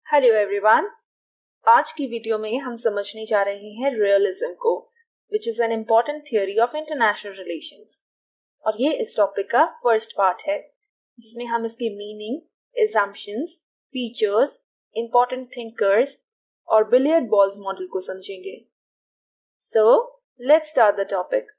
Hello everyone. आज की video में हम समझने जा रहे हैं रियलिज्म को, which is an important theory of international relations. और ये इस टॉपिक का फर्स्ट पार्ट है, जिसमें हम इसकी meaning, assumptions, features, important thinkers और बिलियर्ड बॉल्स मॉडल को समझेंगे। So let's start the topic.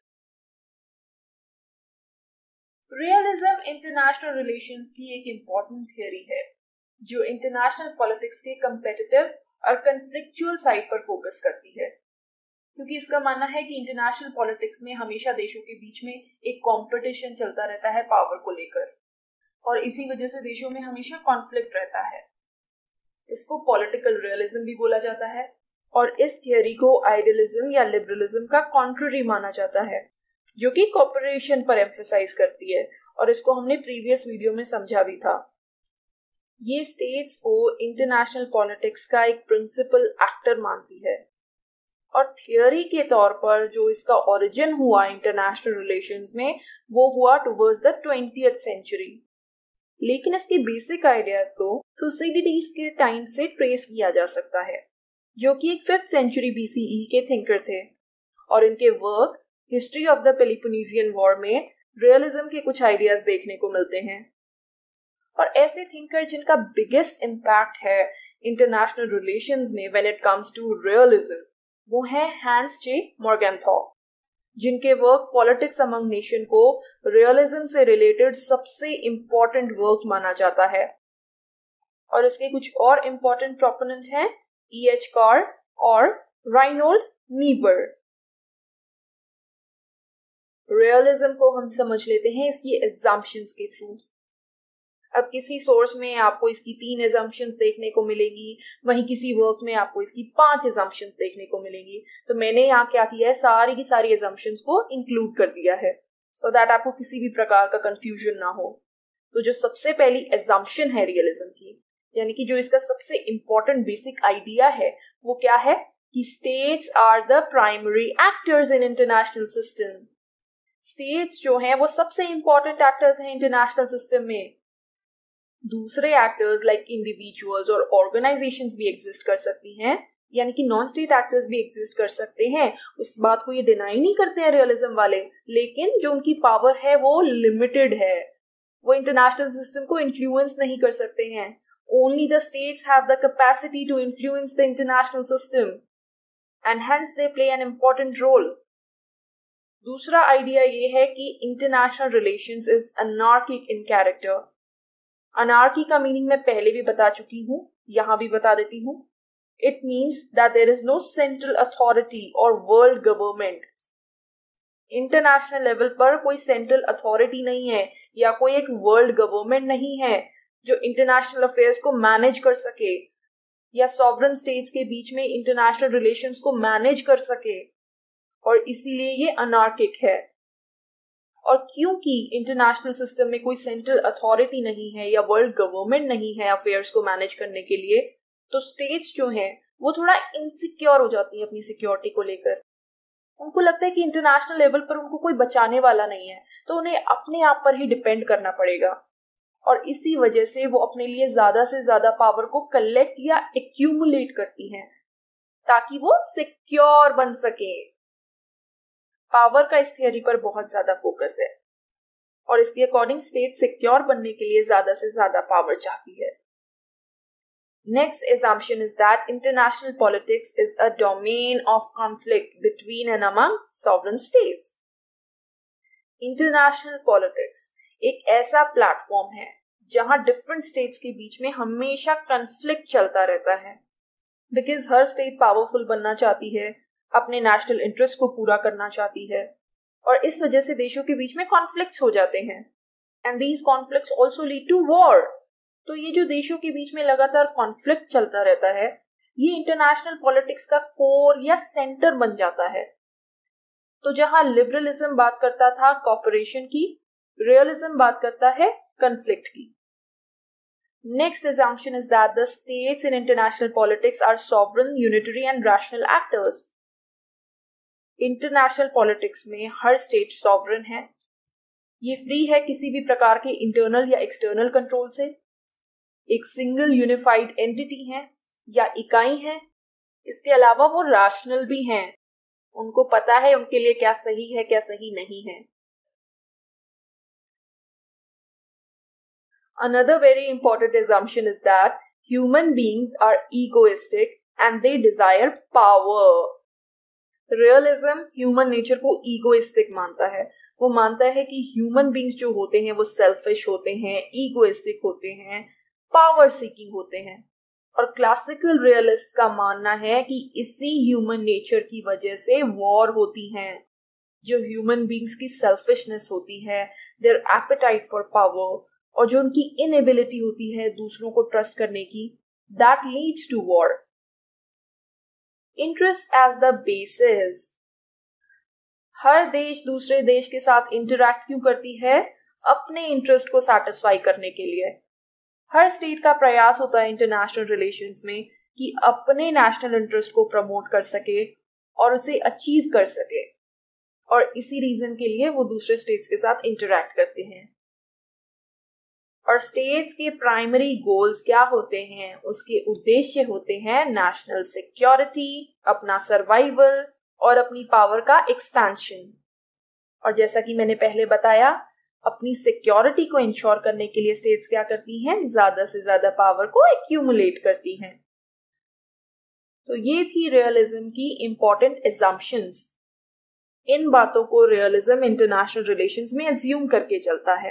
Realism international relations की एक इम्पॉर्टेंट थियोरी है जो इंटरनेशनल पॉलिटिक्स के कंपेटिटिव और कन्फ्लिक्चुअल साइड पर फोकस करती है, क्योंकि इसका मानना है कि इंटरनेशनल पॉलिटिक्स में हमेशा देशों के बीच में एक कंपटीशन चलता रहता है पावर को लेकर, और इसी वजह से देशों में हमेशा कॉन्फ्लिक्ट रहता है। इसको पॉलिटिकल रियलिज्म भी बोला जाता है, और इस थियोरी को आइडियलिज्म या लिबरलिज्म का कॉन्ट्ररी माना जाता है, जो कि कोऑपरेशन पर एम्फसाइज करती है, और इसको हमने प्रीवियस वीडियो में समझा भी था। ये स्टेट्स को इंटरनेशनल पॉलिटिक्स का एक प्रिंसिपल एक्टर मानती है, और थियोरी के तौर पर जो इसका ओरिजिन हुआ इंटरनेशनल रिलेशंस में, वो हुआ टुवर्ड्स द 20th सेंचुरी। लेकिन इसके बेसिक आइडियाज को थुसिडिडीज के टाइम से ट्रेस किया जा सकता है, जो कि एक 5th सेंचुरी BCE के थिंकर थे, और इनके work history of the Peloponnesian war में रियलिज्म के कुछ आइडियाज देखने को मिलते हैं। और ऐसे थिंकर जिनका बिगेस्ट इम्पैक्ट है इंटरनेशनल रिलेशंस में when it comes to realism, वो है हैंस जे मॉर्गेनथॉर्प, जिनके वर्क पॉलिटिक्स अमंग नेशन को रियलिज्म से रिलेटेड सबसे इम्पोर्टेंट वर्क माना जाता है। और इसके कुछ और इम्पोर्टेंट प्रोपोनेंट हैं E.H. कार्र और राइनोल्ड नीबर। रियलिज्म को हम समझ लेते हैं इसकी एजम्पशंस के थ्रू। अब किसी सोर्स में आपको इसकी 3 एजम्पशंस देखने को मिलेंगी, वहीं किसी वर्क में आपको इसकी 5 एजम्पशंस देखने को मिलेंगी। तो मैंने यहाँ क्या किया है, सारी की सारी एजम्पशंस को इंक्लूड कर दिया है, सो दैट आपको किसी भी प्रकार का कंफ्यूजन ना हो। तो जो सबसे पहली एजम्पशन है रियलिज्म की, यानी कि जो इसका सबसे इंपॉर्टेंट बेसिक आइडिया है, वो क्या है कि states are the primary actors in international system. States जो हैं वो सबसे इंपॉर्टेंट एक्टर्स हैं इंटरनेशनल सिस्टम में। दूसरे एक्टर्स लाइक इंडिविजुअल्स और ऑर्गेनाइजेशंस भी एग्जिस्ट कर सकती हैं, यानी कि नॉन स्टेट एक्टर्स भी एग्जिस्ट कर सकते हैं। उस बात को ये डिनाई नहीं करते हैं रियलिज्म वाले, लेकिन जो उनकी पावर है वो लिमिटेड है। वो इंटरनेशनल सिस्टम को इन्फ्लुएंस नहीं कर सकते हैं। Only the states have the capacity to influence the international system, and hence they play an important role. दूसरा आइडिया ये है कि international relations is anarchic in character. Anarchy का मीनिंग मैं पहले भी बता चुकी हूँ, यहां भी बता देती हूँ। It means that there is no central authority और वर्ल्ड गवर्नमेंट। इंटरनेशनल लेवल पर कोई सेंट्रल अथॉरिटी नहीं है या कोई एक वर्ल्ड गवर्नमेंट नहीं है जो इंटरनेशनल अफेयर्स को मैनेज कर सके या सॉवरेन स्टेट्स के बीच में इंटरनेशनल रिलेशंस को मैनेज कर सके, और इसीलिए ये अनार्किक है। और क्योंकि इंटरनेशनल सिस्टम में कोई सेंट्रल अथॉरिटी नहीं है या वर्ल्ड गवर्नमेंट नहीं है अफेयर्स को मैनेज करने के लिए, तो स्टेट्स जो हैं वो थोड़ा इनसिक्योर हो जाती हैं अपनी सिक्योरिटी को लेकर। उनको लगता है कि इंटरनेशनल लेवल पर उनको कोई बचाने वाला नहीं है, तो उन्हें अपने आप पर ही डिपेंड करना पड़ेगा। और इसी वजह से वो अपने लिए ज्यादा से ज्यादा पावर को कलेक्ट या एक्यूमुलेट करती हैं, ताकि वो सिक्योर बन सके। पावर का इस थियरी पर बहुत ज्यादा फोकस है, और इसके अकॉर्डिंग स्टेट सिक्योर बनने के लिए ज्यादा से ज्यादा पावर चाहती है। Next assumption is that international politics is a domain of conflict between and among sovereign states. International politics एक ऐसा प्लेटफॉर्म है जहां डिफरेंट स्टेट्स के बीच में हमेशा कन्फ्लिक्ट चलता रहता है, बिकॉज हर स्टेट पावरफुल बनना चाहती है, अपने नेशनल इंटरेस्ट को पूरा करना चाहती है, और इस वजह से देशों के बीच में कॉन्फ्लिक्ट्स हो जाते हैं, and these conflicts also lead to war. तो ये जो देशों के बीच में लगातार कॉन्फ्लिक्ट चलता रहता है, ये इंटरनेशनल पॉलिटिक्स का कोर या सेंटर बन जाता है। तो जहां लिबरलिज्म बात करता था कॉपरेशन की, रियलिज्म बात करता है कॉन्फ्लिक्ट की। Next assumption is that the states in international politics are sovereign, unitary and rational actors. International politics में हर स्टेट सॉवरेन है, ये फ्री है किसी भी प्रकार के इंटरनल या एक्सटर्नल कंट्रोल से, एक सिंगल यूनिफाइड एंटिटी है या इकाई हैं। इसके अलावा वो रैशनल भी हैं, उनको पता है उनके लिए क्या सही है क्या सही नहीं है। Another very important assumption is that human beings are egoistic and they desire power. Realism human nature को egoistic मानता है। वो मानता है कि ह्यूमन बींग्स जो होते हैं वो सेल्फिश होते हैं, ईगोइस्टिक होते हैं, पावर सीकिंग होते हैं। और क्लासिकल रियलिस्ट का मानना है कि इसी ह्यूमन नेचर की वजह से वॉर होती हैं। जो ह्यूमन बींग्स की सेल्फिशनेस होती है, देयर एपेटाइट फॉर पावर, और जो उनकी इनएबिलिटी होती है दूसरों को ट्रस्ट करने की, that leads to war. Interest as the basis. हर देश दूसरे देश के साथ इंटरैक्ट क्यों करती है? अपने इंटरेस्ट को सैटिस्फाई करने के लिए। हर स्टेट का प्रयास होता है इंटरनेशनल रिलेशंस में कि अपने नेशनल इंटरेस्ट को प्रमोट कर सके और उसे अचीव कर सके, और इसी रीजन के लिए वो दूसरे स्टेट्स के साथ इंटरैक्ट करते हैं। और स्टेट्स के प्राइमरी गोल्स क्या होते हैं? उसके उद्देश्य होते हैं नेशनल सिक्योरिटी, अपना सर्वाइवल और अपनी पावर का एक्सपेंशन। और जैसा कि मैंने पहले बताया, अपनी सिक्योरिटी को इंश्योर करने के लिए स्टेट्स क्या करती हैं? ज्यादा से ज्यादा पावर को एक्यूमुलेट करती हैं। तो ये थी रियलिज्म की इंपॉर्टेंट एजम्पशंस। इन बातों को रियलिज्म इंटरनेशनल रिलेशंस में अज्यूम करके चलता है।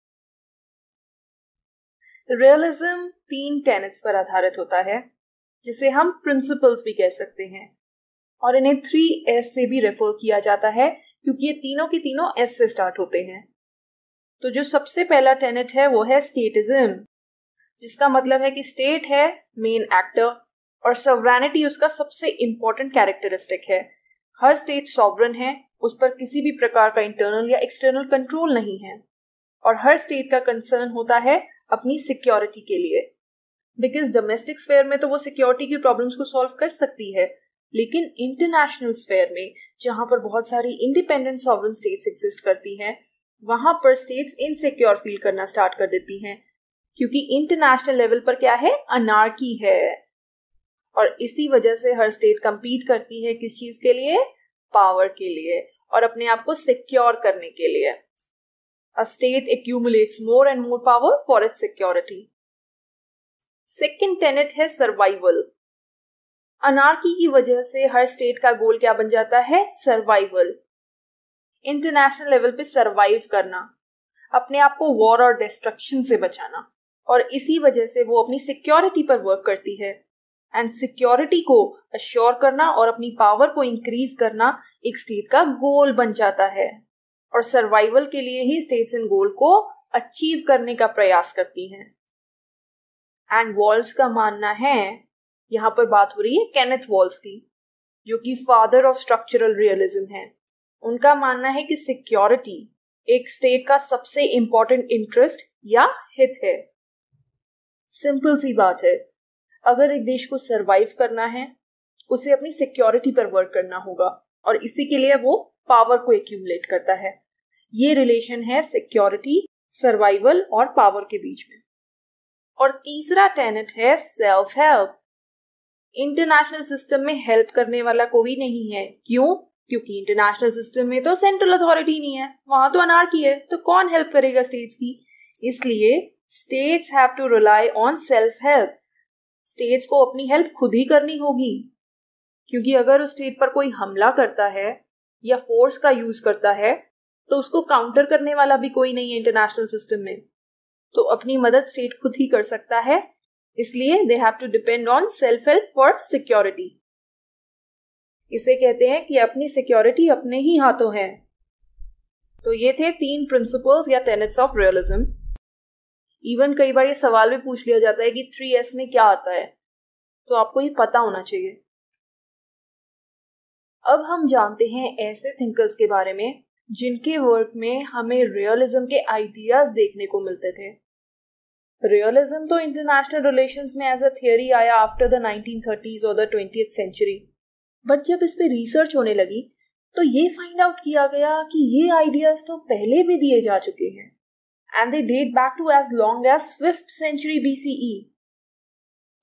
रियलिज्म 3 टेनेट्स पर आधारित होता है, जिसे हम प्रिंसिपल्स भी कह सकते हैं, और इन्हें 3S से भी रेफर किया जाता है क्योंकि ये तीनों के तीनों S से स्टार्ट होते हैं। तो जो सबसे पहला टेनेट है वो है स्टेटिज्म, जिसका मतलब है कि स्टेट है मेन एक्टर और सॉवरेनिटी उसका सबसे इंपॉर्टेंट कैरेक्टरिस्टिक है। हर स्टेट सॉवरन है, उस पर किसी भी प्रकार का इंटरनल या एक्सटर्नल कंट्रोल नहीं है, और हर स्टेट का कंसर्न होता है अपनी सिक्योरिटी के लिए। बिकॉज डोमेस्टिक स्फेयर में तो वो सिक्योरिटी की प्रॉब्लम्स को सॉल्व कर सकती है, लेकिन इंटरनेशनल स्फेयर में जहां पर बहुत सारी इंडिपेंडेंट सॉवरन स्टेट्स एग्जिस्ट करती हैं, वहां पर स्टेट्स इनसिक्योर फील करना स्टार्ट कर देती हैं, क्योंकि इंटरनेशनल लेवल पर क्या है? अनार्की है। और इसी वजह से हर स्टेट कंपीट करती है किस चीज के लिए? पावर के लिए और अपने आप को सिक्योर करने के लिए। A state accumulates more and more power for its security. Second tenet है survival. अनार्की की वजह से हर स्टेट का गोल क्या बन जाता है? सर्वाइवल। इंटरनेशनल लेवल पे सर्वाइव करना, अपने आप को वॉर और डिस्ट्रक्शन से बचाना, और इसी वजह से वो अपनी सिक्योरिटी पर वर्क करती है। एंड सिक्योरिटी को अश्योर करना और अपनी पावर को इंक्रीज करना एक स्टेट का गोल बन जाता है, और सर्वाइवल के लिए ही स्टेट्स इन गोल को अचीव करने का प्रयास करती हैं। एंड वॉल्स का मानना है, यहाँ पर बात हो रही है केनेथ वॉल्स की, जो कि फादर ऑफ स्ट्रक्चरल रियलिज्म है। उनका मानना है कि सिक्योरिटी एक स्टेट का सबसे इंपॉर्टेंट इंटरेस्ट या हित है। सिंपल सी बात है, अगर एक देश को सरवाइव करना है, उसे अपनी सिक्योरिटी पर वर्क करना होगा, और इसी के लिए वो पावर को एक्यूमुलेट करता है। ये रिलेशन है सिक्योरिटी, सर्वाइवल और पावर के बीच में। और तीसरा टेनेट है सेल्फ हेल्प। इंटरनेशनल सिस्टम में हेल्प करने वाला कोई नहीं है। क्यों? क्योंकि इंटरनेशनल सिस्टम में तो सेंट्रल अथॉरिटी नहीं है, वहां तो अनार्की है, तो कौन हेल्प करेगा स्टेट्स की? इसलिए states have to rely on self help. States को अपनी हेल्प खुद ही करनी होगी, क्योंकि अगर उस स्टेट पर कोई हमला करता है या फोर्स का यूज करता है, तो उसको काउंटर करने वाला भी कोई नहीं है इंटरनेशनल सिस्टम में। तो अपनी मदद स्टेट खुद ही कर सकता है, इसलिए they have to depend on self help for security. इसे कहते हैं कि अपनी सिक्योरिटी अपने ही हाथों है। तो ये थे 3 प्रिंसिपल्स या टेनेट्स ऑफ रियलिज्म। इवन कई बार ये सवाल भी पूछ लिया जाता है कि 3S में क्या आता है, तो आपको ये पता होना चाहिए। अब हम जानते हैं ऐसे थिंकर्स के बारे में जिनके वर्क में हमें रियलिज्म के आइडियाज देखने को मिलते थे। रियलिज्म तो इंटरनेशनल रिलेशंस में एज अ थियरी आया आफ्टर द 1930s और द 20th सेंचुरी, बट जब इस पे रिसर्च होने लगी तो ये फाइंड आउट किया गया कि ये आइडियाज तो पहले भी दिए जा चुके हैं, and they date back to as long as 5th century BCE।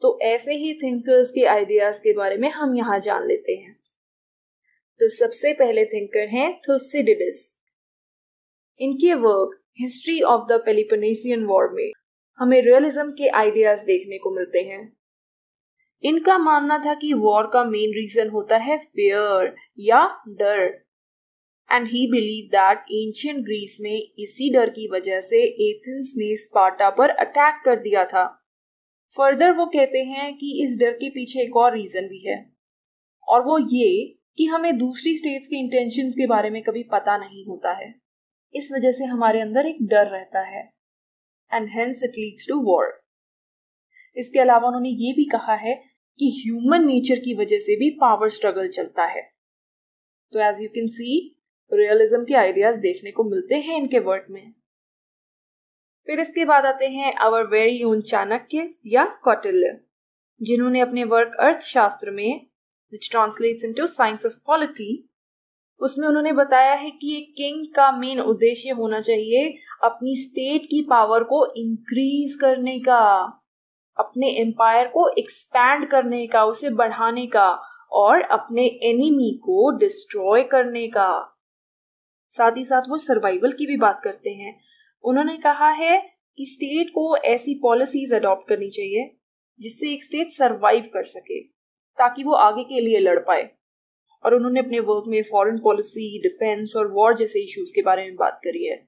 तो ऐसे ही थिंकर्स के आइडियाज के बारे में हम यहाँ जान लेते हैं। तो सबसे पहले थिंकर हैं थुसिडिडस। इनके work history of the Peloponnesian war में हमें रियलिज्म के आइडियाज देखने को मिलते हैं। इनका मानना था कि वॉर का मेन रीजन होता है फियर या डर, and he believe that ancient Greece में इसी डर की वजह से एथेंस ने स्पार्टा पर अटैक कर दिया था। फर्दर वो कहते हैं कि इस डर के पीछे एक और रीजन भी है, और वो ये कि हमें दूसरी स्टेट्स के इंटेंशंस के बारे में कभी पता नहीं होता है। इस वजह से हमारे अंदर एक डर रहता है, and hence it leads to war. इसके अलावा उन्होंने ये भी कहा है कि ह्यूमन नेचर की वजह से भी पावर स्ट्रगल चलता है। तो as you can see, realism के आइडियाज देखने को मिलते हैं इनके वर्क में। फिर इसके बाद आते हैं आवर वेरी ओन चाणक्य या कौटिल्य, जिन्होंने अपने वर्क अर्थशास्त्र में, which translates into science of polity, उसमें उन्होंने बताया है कि एक किंग का मेन उद्देश्य होना चाहिए अपनी स्टेट की पावर को इंक्रीज करने का, अपने एम्पायर को एक्सपैंड करने का, उसे बढ़ाने का, और अपने एनिमी को डिस्ट्रॉय करने का। साथ ही साथ वो सर्वाइवल की भी बात करते हैं। उन्होंने कहा है कि स्टेट को ऐसी पॉलिसीज अडॉप्ट करनी चाहिए जिससे एक स्टेट सरवाइव कर सके, ताकि वो आगे के लिए लड़ पाए। और उन्होंने अपने वर्क में फॉरेन पॉलिसी, डिफेंस और वॉर जैसे इश्यूज के बारे में बात करी है।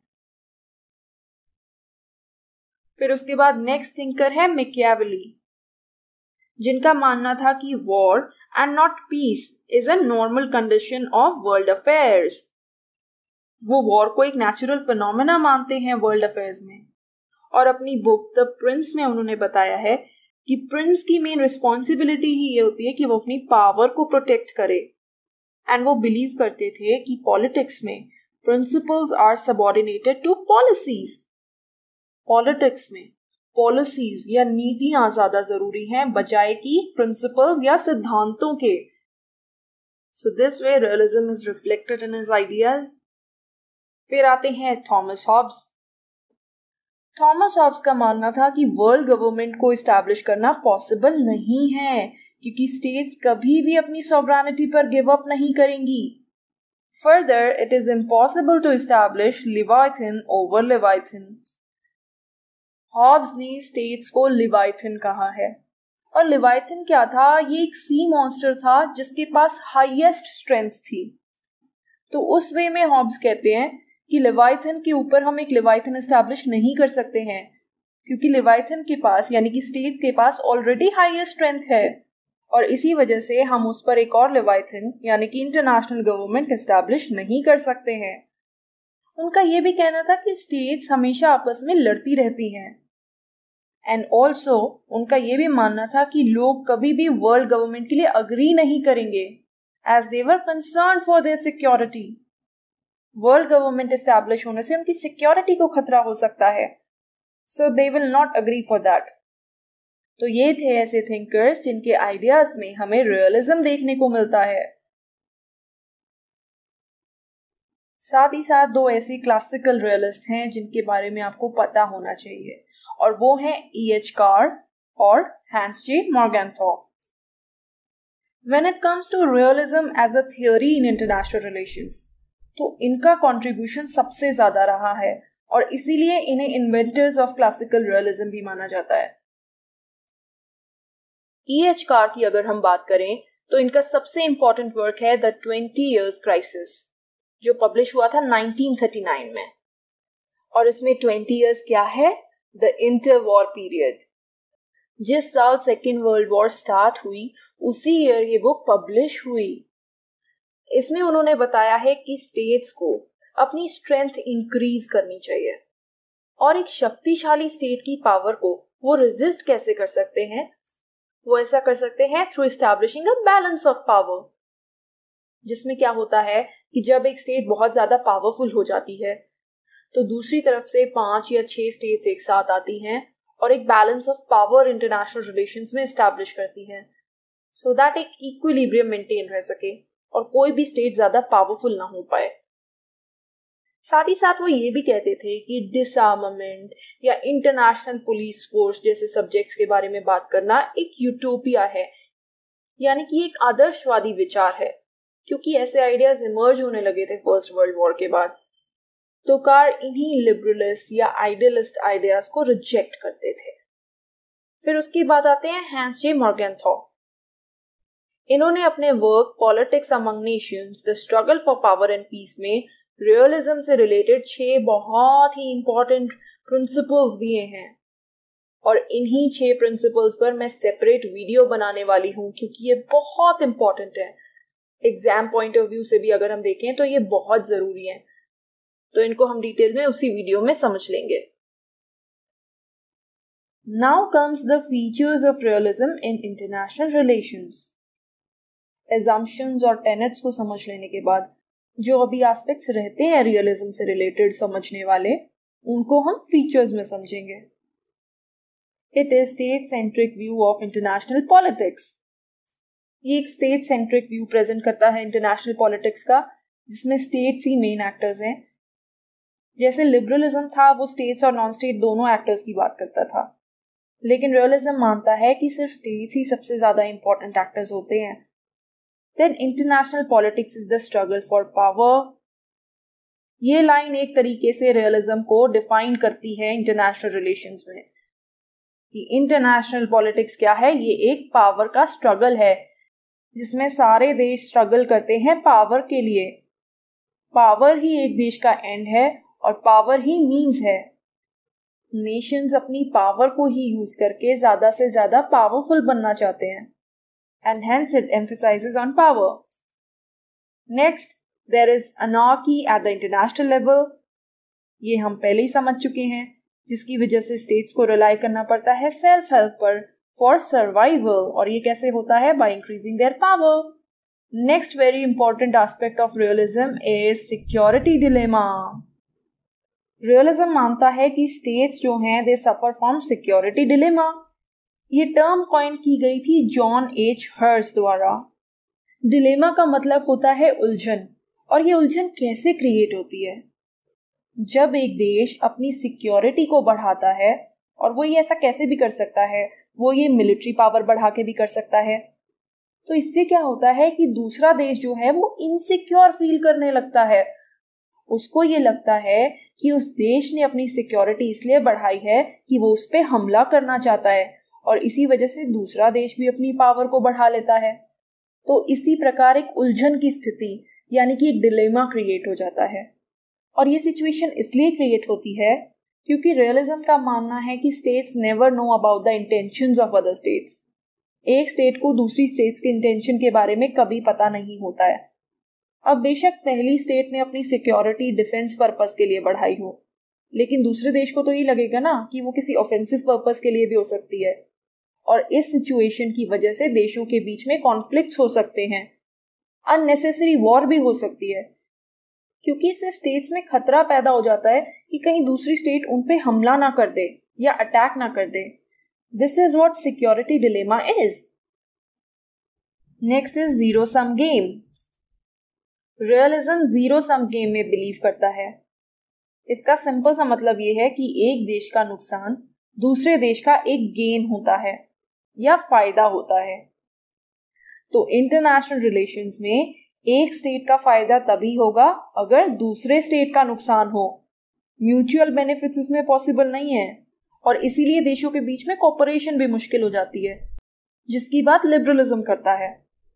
फिर उसके बाद नेक्स्ट थिंकर है मैकियावेली, जिनका मानना था कि war and not peace is a normal condition of world affairs. वो वॉर को एक नेचुरल फिनोमेना मानते हैं वर्ल्ड अफेयर्स में। और अपनी बुक द प्रिंस में उन्होंने बताया है कि प्रिंस की मेन रिस्पॉन्सिबिलिटी ही ये होती है कि वो अपनी पावर को प्रोटेक्ट करे। एंड वो बिलीव करते थे कि पॉलिटिक्स में principles are subordinated to policies. Politics में पॉलिसीज या नीतियां ज्यादा जरूरी हैं बजाय कि प्रिंसिपल्स या सिद्धांतों के। So this way realism is reflected in his ideas. फिर आते हैं थॉमस हॉब्स। थॉमस हॉब्स का मानना था कि वर्ल्ड गवर्नमेंट को इस्टेब्लिश करना पॉसिबल नहीं है, क्योंकि स्टेट्स कभी भी अपनी सॉवरेनिटी पर गिव अप नहीं करेंगी। Further, it is impossible to establish leviathan over leviathan. Hobbes ने स्टेट्स को लिवाइथिन कहा है। और लिवाइथिन क्या था? ये एक सी मॉन्स्टर था जिसके पास हाईएस्ट स्ट्रेंथ थी। तो उस वे में हॉब्स कहते हैं कि लिवाइथिन के ऊपर हम एक लिवाइथिन एस्टैब्लिश नहीं कर सकते हैं, क्योंकि लिवाइथिन के पास यानी कि स्टेट के पास ऑलरेडी हाईएस्ट स्ट्रेंथ है, और इसी वजह से हम उस पर एक और लिवाइथिन यानी कि इंटरनेशनल गवर्नमेंट एस्टैब्लिश नहीं कर सकते हैं। उनका यह भी कहना था कि स्टेट्स हमेशा आपस में लड़ती रहती हैं। एंड ऑल्सो उनका यह भी मानना था कि लोग कभी भी वर्ल्ड गवर्नमेंट के लिए अग्री नहीं करेंगे, as they were concern for their security. World government establish होने से उनकी सिक्योरिटी को खतरा हो सकता है, so they will not agree for that. तो ये थे ऐसे थिंकर्स जिनके आइडियाज में हमें रियलिज्म देखने को मिलता है। साथ ही साथ दो ऐसे क्लासिकल रियलिस्ट हैं जिनके बारे में आपको पता होना चाहिए, और वो हैं E.H. कार्र और Hans J Morgenthau. When it comes to realism as a theory in international relations, तो इनका कंट्रीब्यूशन सबसे ज्यादा रहा है, और इसीलिए इन्हें इन्वेंटर्स ऑफ क्लासिकल रियलिज्म भी माना जाता है। E.H. कार्र की अगर हम बात करें तो इनका सबसे इंपॉर्टेंट वर्क है द 20 Years Crisis, जो पब्लिश हुआ था 1939 में। और इसमें 20 इयर्स क्या है? The inter war period. जिस साल सेकेंड वर्ल्ड वॉर स्टार्ट हुई उसी ईयर ये बुक पब्लिश हुई। इसमें उन्होंने बताया है कि स्टेट्स को अपनी स्ट्रेंथ इंक्रीज करनी चाहिए, और एक शक्तिशाली स्टेट की पावर को वो रेजिस्ट कैसे कर सकते हैं? वो ऐसा कर सकते हैं through establishing a balance of power, जिसमें क्या होता है कि जब एक स्टेट बहुत ज्यादा पावरफुल हो जाती है तो दूसरी तरफ से 5 या 6 स्टेट्स एक साथ आती हैं और एक balance of power international relations में एस्टैब्लिश करती हैं, सो दैट एक इक्विलिब्रियम मेंटेन रह सके और कोई भी स्टेट ज्यादा पावरफुल ना हो पाए। साथ ही साथ वो ये भी कहते थे कि डिसआर्मामेंट या इंटरनेशनल पुलिस फोर्स जैसे सब्जेक्ट्स के बारे में बात करना एक यूटोपिया है, यानी कि एक आदर्शवादी विचार है, क्योंकि ऐसे आइडियाज इमर्ज होने लगे थे फर्स्ट वर्ल्ड वॉर के बाद। तो कार इन्हीं लिबरलिस्ट या आइडियलिस्ट आइडियाज को रिजेक्ट करते थे। फिर उसके बाद आते हैं हैंस जे मॉर्गेनथौ। इन्होंने अपने work politics among nations the struggle for power and peace में रियलिज्म से रिलेटेड 6 बहुत ही इंपॉर्टेंट प्रिंसिपल्स दिए हैं, और इन्हीं 6 प्रिंसिपल्स पर मैं सेपरेट वीडियो बनाने वाली हूं, क्योंकि ये बहुत इंपॉर्टेंट है। एग्जाम पॉइंट ऑफ व्यू से भी अगर हम देखें तो ये बहुत जरूरी है, तो इनको हम डिटेल में उसी वीडियो में समझ लेंगे। Now comes the features of realism in international relations. Assumptions और टेनेट्स को समझ लेने के बाद जो अभी एस्पेक्ट्स रहते हैं रियलिज्म से रिलेटेड समझने वाले, उनको हम फीचर्स में समझेंगे। It is state centric view of international politics. ये एक स्टेट सेंट्रिक व्यू प्रेजेंट करता है इंटरनेशनल पॉलिटिक्स का, जिसमें स्टेट्स ही मेन एक्टर्स हैं। जैसे लिबरलिज्म था, वो स्टेट्स और नॉन स्टेट दोनों एक्टर्स की बात करता था, लेकिन रियलिज्म मानता है कि सिर्फ स्टेट्स ही सबसे ज्यादा इंपॉर्टेंट एक्टर्स होते हैं। Then international politics is the struggle for power. ये लाइन एक तरीके से रियलिज्म को डिफाइन करती है इंटरनेशनल रिलेशंस में, कि इंटरनेशनल पॉलिटिक्स क्या है, ये एक पावर का स्ट्रगल है, जिसमें सारे देश स्ट्रगल करते हैं पावर के लिए। पावर ही एक देश का एंड है और पावर ही मीन्स है। नेशंस अपनी पावर को ही यूज करके ज्यादा से ज्यादा पावरफुल बनना चाहते हैं, and hence it emphasizes on power. Next, there is anarchy at the international level. ये हम पहले ही समझ चुके हैं, जिसकी वजह से स्टेट्स को रिलाई करना पड़ता है सेल्फ हेल्प पर फॉर सर्वाइवल, और ये कैसे होता है? By increasing their power. Next very important aspect of realism is security dilemma. Realism मानता है कि स्टेट्स जो हैं they suffer from security dilemma. ये टर्म कॉइन की गई थी जॉन एच हर्स द्वारा। डिलेमा का मतलब होता है उलझन, और ये उलझन कैसे क्रिएट होती है? जब एक देश अपनी सिक्योरिटी को बढ़ाता है, और वो ये ऐसा कैसे भी कर सकता है, वो ये मिलिट्री पावर बढ़ा के भी कर सकता है, तो इससे क्या होता है कि दूसरा देश जो है वो इनसिक्योर फील करने लगता है। उसको ये लगता है कि उस देश ने अपनी सिक्योरिटी इसलिए बढ़ाई है कि वो उस पर हमला करना चाहता है, और इसी वजह से दूसरा देश भी अपनी पावर को बढ़ा लेता है। तो इसी प्रकार एक उलझन की स्थिति, यानी कि एक डिलेमा क्रिएट हो जाता है। और ये सिचुएशन इसलिए क्रिएट होती है क्योंकि रियलिज्म का मानना है कि states never know about the intentions of other states. एक स्टेट को दूसरी स्टेट्स के इंटेंशन के बारे में कभी पता नहीं होता है। अब बेशक पहली स्टेट ने अपनी सिक्योरिटी डिफेंस पर्पस के लिए बढ़ाई हो, लेकिन दूसरे देश को तो ये लगेगा ना कि वो किसी ऑफेंसिव पर्पस के लिए भी हो सकती है, और इस सिचुएशन की वजह से देशों के बीच में कॉन्फ्लिक्ट्स हो सकते हैं, अननेसेसरी वॉर भी हो सकती है, क्योंकि इससे स्टेट्स में खतरा पैदा हो जाता है कि कहीं दूसरी स्टेट उन पे हमला ना कर दे या अटैक ना कर दे। This is what security dilemma is. Next is zero sum game. Realism zero sum game में बिलीव करता है। इसका सिंपल सा मतलब ये है कि एक देश का नुकसान दूसरे देश का एक गेन होता है या फायदा होता है। तो इंटरनेशनल रिलेशंस में एक स्टेट का फायदा तभी होगा अगर दूसरे स्टेट का नुकसान हो। म्यूचुअल बेनिफिट्स इसमें पॉसिबल नहीं है, और इसीलिए देशों के बीच में कोऑपरेशन भी मुश्किल हो जाती है, जिसकी बात लिबरलिज्म करता है।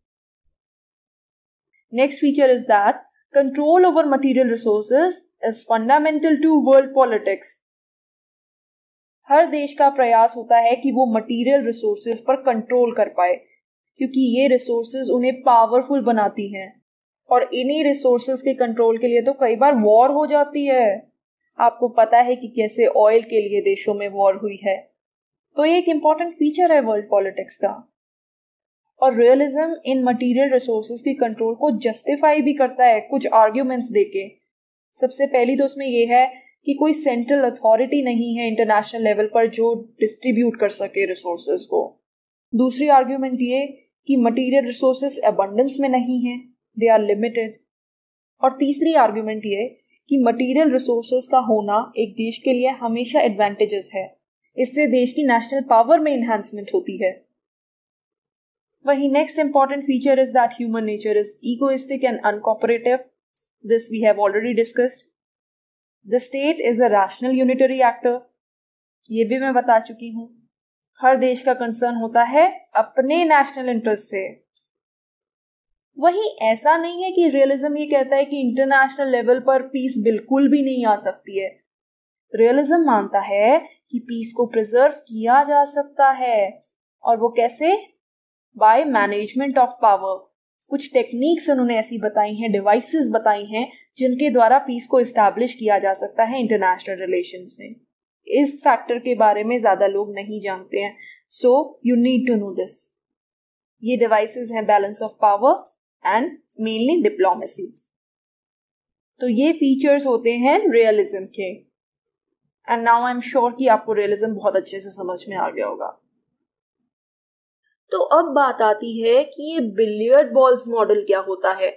Next feature is that control over material resources is fundamental to world politics. हर देश का प्रयास होता है कि वो मटेरियल रिसोर्सेज पर कंट्रोल कर पाए, क्योंकि ये रिसोर्सेज उन्हें पावरफुल बनाती हैं, और इन्हीं रिसोर्सेज के कंट्रोल के लिए तो कई बार वॉर हो जाती है। आपको पता है कि कैसे ऑयल के लिए देशों में वॉर हुई है। तो ये एक इंपॉर्टेंट फीचर है वर्ल्ड पॉलिटिक्स का। और रियलिज्म इन मटेरियल रिसोर्सेज की कंट्रोल को जस्टिफाई भी करता है कुछ आर्ग्यूमेंट्स देके। सबसे पहली तो उसमें ये है कि कोई सेंट्रल अथॉरिटी नहीं है इंटरनेशनल लेवल पर जो डिस्ट्रीब्यूट कर सके रिसोर्सेज को। दूसरी आर्ग्यूमेंट ये कि मटेरियल रिसोर्सेज अबंडेंस में नहीं है, दे आर लिमिटेड। और तीसरी आर्ग्यूमेंट ये कि मटेरियल रिसोर्सेज का होना एक देश के लिए हमेशा एडवांटेजेस है। इससे देश की नेशनल पावर में इन्हांसमेंट होती है। वही next important feature is that human nature is egoistic and uncooperative. This we have already discussed. The state is a rational unitary actor. ये भी मैं बता चुकी हूँ। हर देश का कंसर्न होता है अपने नेशनल इंटरेस्ट से। वही ऐसा नहीं है कि रियलिज्म ये कहता है कि इंटरनेशनल लेवल पर पीस बिल्कुल भी नहीं आ सकती है। रियलिज्म मानता है कि पीस को प्रिजर्व किया जा सकता है। और वो कैसे? By management of power. कुछ टेक्निक्स उन्होंने ऐसी बताई हैं, डिवाइसेस बताई हैं, जिनके द्वारा पीस को एस्टैब्लिश किया जा सकता है इंटरनेशनल रिलेशंस में। इस फैक्टर के बारे में ज्यादा लोग नहीं जानते हैं, so you need to know this. ये डिवाइसेस हैं balance of power and mainly diplomacy. तो ये फीचर्स होते हैं रियलिज्म के। And now I am sure कि आपको रियलिज्म बहुत अच्छे से समझ में आ गया होगा। तो अब बात आती है कि ये बिलियर्ड बॉल्स मॉडल क्या होता है।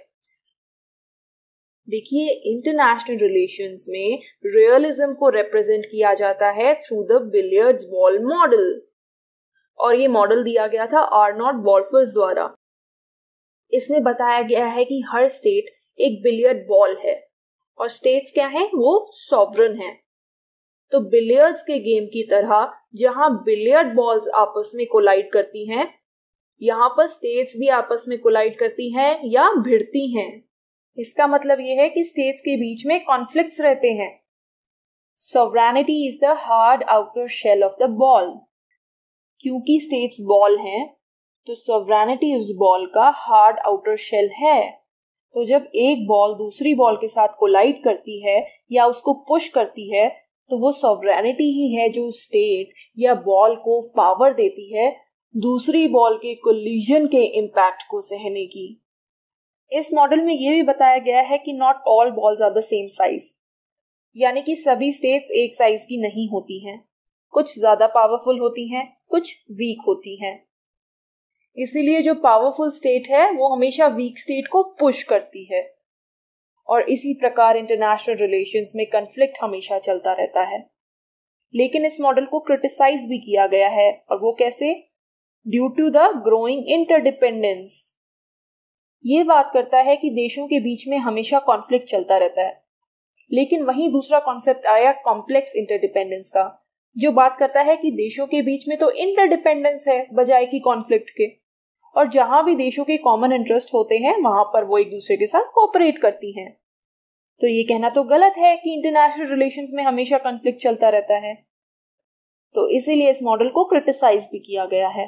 देखिए, इंटरनेशनल रिलेशंस में रियलिज्म को रिप्रेजेंट किया जाता है through the billiards ball model. और ये मॉडल दिया गया था आर्नोल्ड वॉल्फर्स द्वारा। इसमें बताया गया है कि हर स्टेट एक बिलियर्ड बॉल है और स्टेट्स क्या हैं? वो सॉवरन हैं। तो बिलियर्ड्स के गेम की तरह जहां बिलियर्ड बॉल्स आपस में कोलाइड करती हैं, यहाँ पर स्टेट्स भी आपस में कोलाइड करती हैं या भिड़ती हैं। इसका मतलब यह है कि स्टेट्स के बीच में कॉन्फ्लिक्ट्स रहते हैं। Sovereignty is the hard outer shell of the ball. क्योंकि स्टेट्स बॉल हैं, तो सॉवरेनिटी उस बॉल का हार्ड आउटर शेल है। तो जब एक बॉल दूसरी बॉल के साथ कोलाइड करती है या उसको पुश करती है, तो वो सॉवरेनिटी ही है जो स्टेट या बॉल को पावर देती है दूसरी बॉल के कोलिजन के इम्पैक्ट को सहने की। इस मॉडल में ये भी बताया गया है कि not all balls are the same size, यानी कि सभी स्टेट्स एक साइज की नहीं होती हैं। कुछ ज्यादा पावरफुल होती हैं, कुछ वीक होती हैं। इसीलिए जो पावरफुल स्टेट है वो हमेशा वीक स्टेट को पुश करती है। और इसी प्रकार इंटरनेशनल रिलेशंस में कॉन्फ्लिक्ट हमेशा चलता रहता है। लेकिन इस मॉडल को क्रिटिसाइज भी किया गया है, और वो कैसे? Due to the growing interdependence. ये बात करता है कि देशों के बीच में हमेशा कॉन्फ्लिक्ट चलता रहता है। लेकिन वहीं दूसरा कॉन्सेप्ट आया कॉम्प्लेक्स इंटरडिपेंडेंस का, जो बात करता है कि देशों के बीच में तो इंटरडिपेंडेंस है बजाय कि कॉन्फ्लिक्ट के, और जहां भी देशों के कॉमन इंटरेस्ट होते हैं वहां पर वो एक दूसरे के साथ कोऑपरेट करती हैं। तो ये कहना तो गलत है कि इंटरनेशनल रिलेशंस में हमेशा कॉन्फ्लिक्ट चलता रहता है। तो इसीलिए इस मॉडल को क्रिटिसाइज भी किया गया है।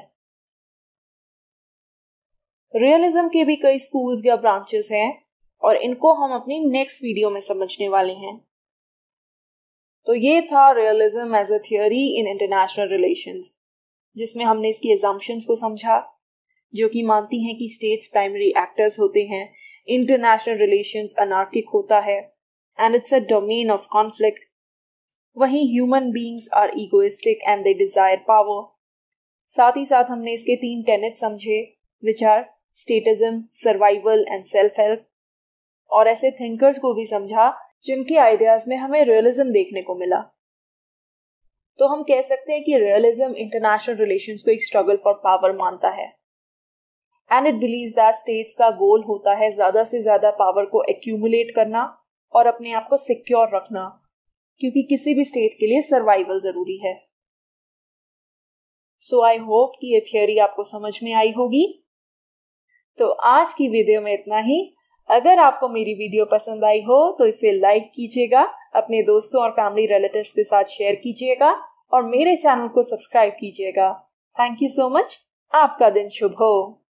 रियलिज्म के भी कई स्कूल्स या ब्रांचेस हैं, और इनको हम अपनी नेक्स्ट वीडियो में समझने वाले हैं। तो ये था realism as a theory in international relations, जिसमें हमने इसकी अजम्पशंस को समझा, जो कि मानती हैं कि स्टेट्स प्राइमरी एक्टर्स होते हैं, इंटरनेशनल रिलेशंस अनार्किक होता है and it's a domain of conflict. वहीं human beings are egoistic and they desire power. साथ ही साथ हमने इसके 3 टेनेट समझे, which are statism, survival and self help. और ऐसे थिंकर्स को भी समझा जिनके आइडियाज में हमें रियलिज्म देखने को मिला। तो हम कह सकते हैं कि रियलिज्म इंटरनेशनल रिलेशंस को एक स्ट्रगल फॉर पावर मानता है, and it believes that states का गोल होता है ज्यादा से ज्यादा पावर को एक्यूमुलेट करना और अपने आप को सिक्योर रखना, क्योंकि किसी भी स्टेट के लिए सर्वाइवल जरूरी है। सो आई होप कि ये थियोरी आपको समझ में आई होगी। तो आज की वीडियो में इतना ही। अगर आपको मेरी वीडियो पसंद आई हो तो इसे लाइक कीजिएगा, अपने दोस्तों और फैमिली रिलेटिव्स के साथ शेयर कीजिएगा और मेरे चैनल को सब्सक्राइब कीजिएगा। Thank you so much. आपका दिन शुभ हो।